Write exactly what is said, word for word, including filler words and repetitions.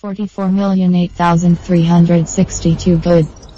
forty-four million eight thousand three hundred sixty-two good.